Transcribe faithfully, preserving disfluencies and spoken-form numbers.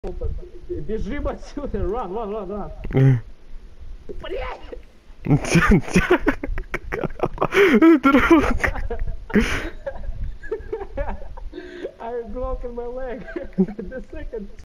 Бежим отсюда, run, run, run, run. Блять! Друг. I broken my leg. The second